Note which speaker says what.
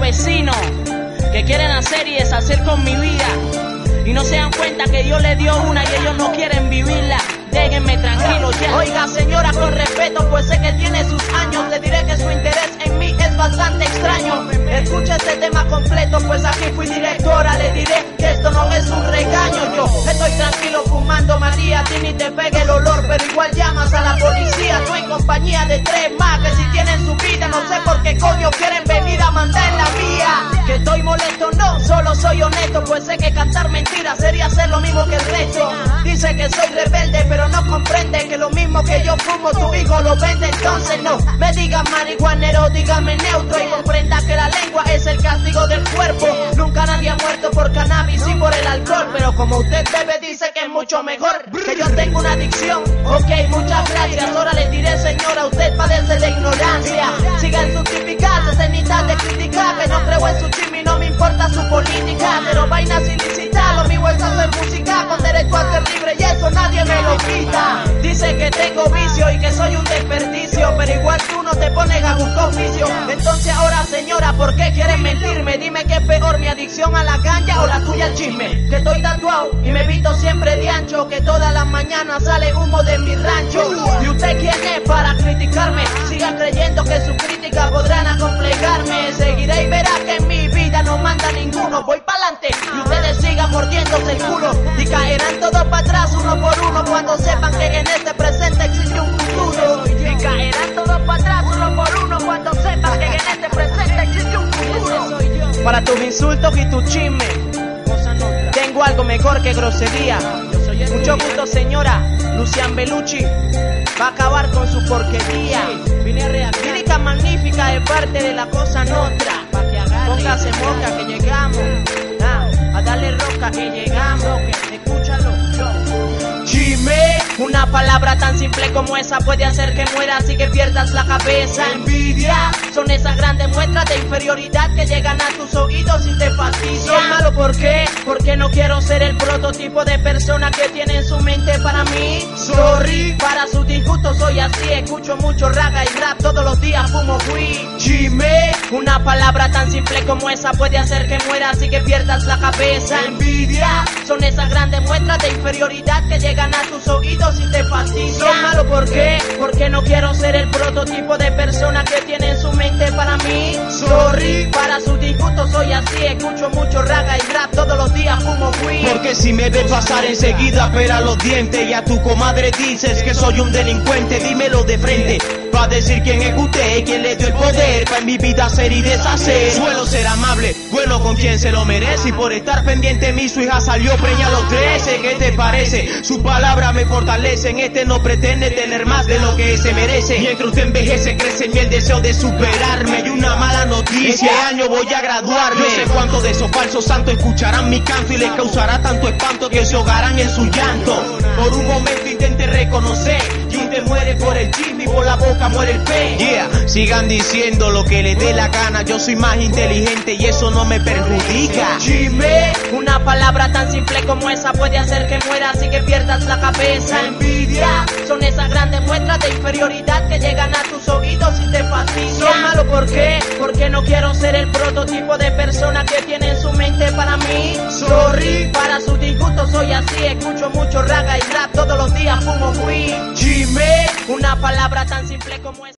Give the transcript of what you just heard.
Speaker 1: vecinos que quieren hacer y deshacer con mi vida y no se dan cuenta que Dios les dio una y ellos no quieren vivirla. Déjenme tranquilo ya. Oiga, señora, con respeto, pues sé que tiene sus años. Le diré que su interés en mí es bastante extraño. Escucha este tema completo, pues aquí fui directora. Le diré que esto no es un regaño. Yo estoy tranquilo fumando María, a ti ni te pegue el olor, pero igual llamas a la policía. Tú en compañía de 3 más que si tienen su vida, no sé por qué coño quieren venir a mandar en la mía. Que estoy molesto, no, solo soy honesto, pues sé que cantar mentiras sería hacer lo mismo que el resto. Dice que soy rebelde, pero no comprende que lo mismo que yo fumo, tu hijo lo vende. Entonces no me digas marihuanero, dígame neutro y comprenda que la lengua es el castigo del cuerpo. Nunca nadie ha muerto por cannabis y por el alcohol, pero como usted bebe dice que es mucho mejor, que yo tengo una adicción. Ok, muchas gracias, ahora le diré señora, usted padece de ignorancia. Siga en su típica escenita de criticar, que no creo en su chisme y no me importa su política. Pero vainas ilícitas, lo mío es hacer música con derecho a ser libre y eso nadie me lo quita. Dice que tengo vicio y que soy un desperdicio, pero igual tú no te pones a buscar oficio. Entonces ahora señora, ¿por qué quieres mentirme? Dime qué es peor, mi adicción a la ganja o la tuya al chisme. Que estoy tatuado y me visto siempre de ancho, que todas las mañanas sale humo de mi rancho. ¿Y usted quién es para criticarme? Siga creyendo que sus críticas podrán acomplejarme. Seguiré y verá que en mi vida no manda ninguno. Voy pa'lante y ustedes sigan mordiéndose el culo y caerán todos para atrás uno por uno cuando sepan que en este presente existe un futuro. Y caerán todos para atrás uno por uno cuando sepan que en este presente existe un futuro. Para tus insultos y tu chisme, tengo algo mejor que grosería. Mucho gusto señora, Lucian Bellucci va a acabar con su porquería. Lírica magnífica de parte de la Cosa Nostra. Póngase moca que llegamos a darle roca que llegamos. Escúchalo. Chisme. Una palabra tan simple como esa puede hacer que mueras y que pierdas la cabeza. Envidia. Son esas grandes muestras de inferioridad que llegan a tus oídos y te fastidian. Son malo, ¿por qué? Porque no quiero ser el prototipo de persona que tiene en su mente para mí. Sorry, para su disgusto soy así. Escucho mucho raga y rap, todos los días fumo weed. Chisme. Una palabra tan simple como esa puede hacer que mueras y que pierdas la cabeza. Envidia. Son esas grandes muestras de inferioridad que llegan a tus oídos y te fastidian. Son malo, ¿por qué? Porque no quiero ser el prototipo de persona que tiene en su mente para mí. Sorry, para su disgusto soy así. Escucho mucho raga y rap, todos los días fumo weed.
Speaker 2: Porque si me ves pasar enseguida pela los dientes y a tu comadre dices que soy un delincuente, dímelo de frente. Va a decir quién es usted, quién le dio el poder para en mi vida hacer y deshacer. Suelo ser amable, bueno con quien se lo merece, y por estar pendiente mi su hija salió preña a los 13. ¿Qué te parece? Su palabra me fortalece, este no pretende tener más de lo que se merece. Mientras usted envejece crece en mí el deseo de superarme. Y una mala noticia, este año voy a graduarme. No sé cuántos de esos falsos santos escucharán mi canto y les causará tanto espanto que se ahogarán en su llanto. Por un momento intenté reconocer que usted muere por el chisme y por la boca muere el pez. Yeah, sigan diciendo lo que les dé la gana, yo soy más inteligente y eso no me perjudica.
Speaker 1: Chisme. Una palabra tan simple como esa puede hacer que mueras y que pierdas la cabeza. Envidia. Son esas grandes muestras de inferioridad que llegan a tus oídos y te fastidian. Son malo, ¿por qué? Porque no quiero ser el prototipo de persona que tiene en su mente para mí. Sorry, para su disgusto soy así. Escucho mucho raga y rap, todos los días fumo weed.
Speaker 2: Chisme.
Speaker 1: Una palabra tan simple como esa.